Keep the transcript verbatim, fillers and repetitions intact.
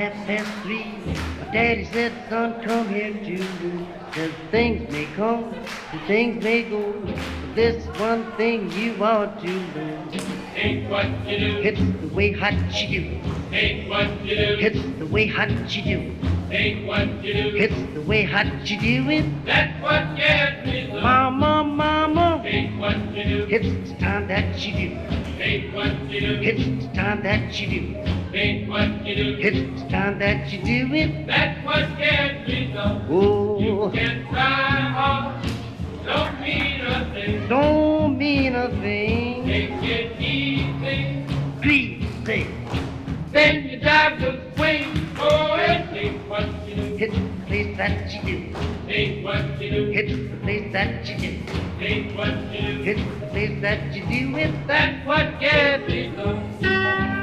half past three. My daddy said, son, come here to do. Says things may come and things may go, but this one thing you ought to know. Ain't what you do. It's the way hot you do. Ain't what you do. It's the way hot you do. Ain't what you do. It's the way hot you do it. That's what gets me so. Mama, mama. Ain't what you do. It's the time that you do. Ain't what you do. It's the time that you do. Ain't what you do. It's the time that you do it. That's what gets me so. Oh, You can try hard. Don't mean a thing. don't mean a thing. Take it easy. Please say, Then you dive the swing. Oh, it ain't what you do. it's the place that you do. Ain't what you do. It's the place that you do. Ain't what you do. It's the place that you do it. That's what gets me so.